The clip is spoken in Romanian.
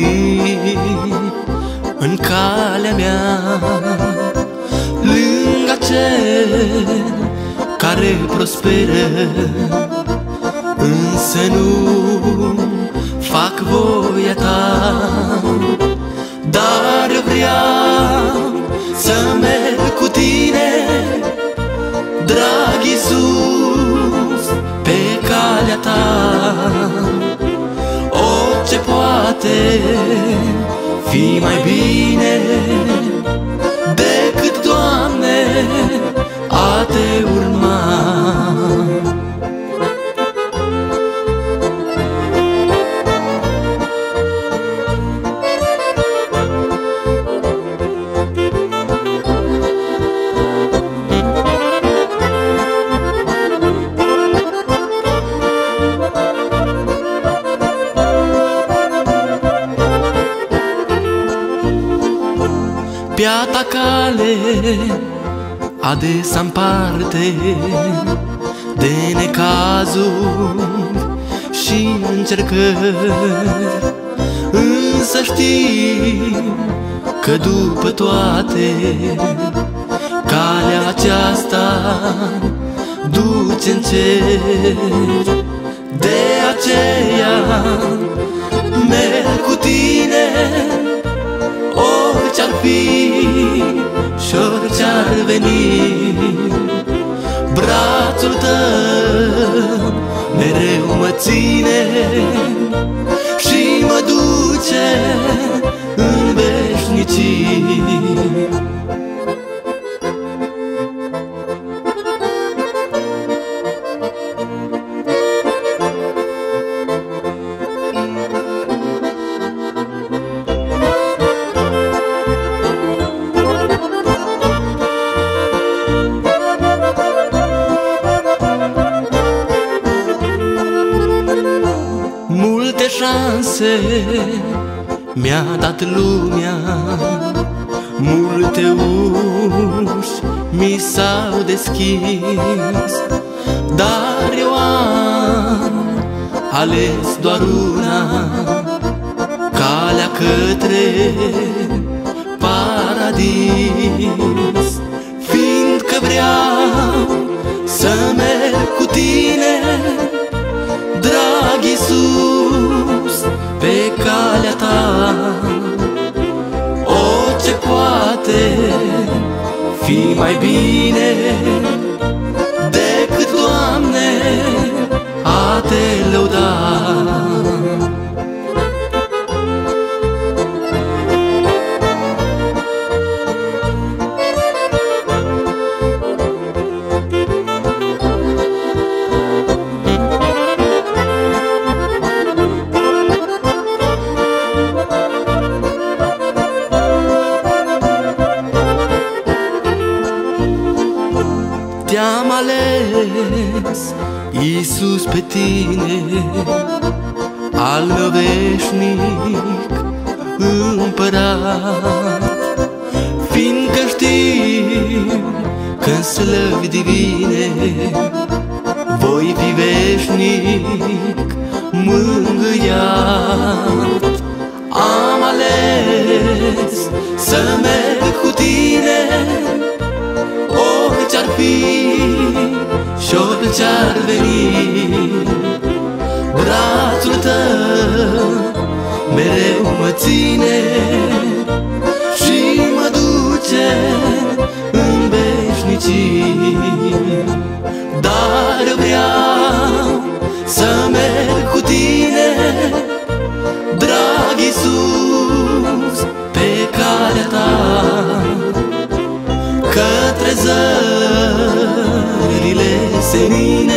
în calea mea, lângă cel care prosperă, însă nu fac voia ta. Dar vreau să merg cu tine, drag Iisus, pe calea ta. Orice poate fi mai bine decât, Doamne, a te urma. Pe-a ta cale adesea împarte de necazuri și încercări, însă știu că după toate calea aceasta duce în cer. De aceea merg cu tine, orice-ar fi și orice-ar veni. Brațul tău mereu mă ține și mă duce în veșnicii. Multe șanse mi-a dat lumea, multe uși mi s-au deschis, dar eu am ales doar una, calea către paradis. Fiindcă vreau să merg cu tine, drag Iisus, pe calea ta. Orice poate fi mai bine decât, Doamne, a te lăuda. Te-am ales, Iisus, pe tine, al meu veșnic împărat, fiindcă știu că-n slăvi divine voi fi veșnic mângâiat. Am ales să merg cu tine, orice-ar fi și orice-ar veni. Brațul tău mereu mă ține și mă duce în veșnicii. Dar vreau să merg cu tine, drag Iisus, pe calea ta, către zările senine.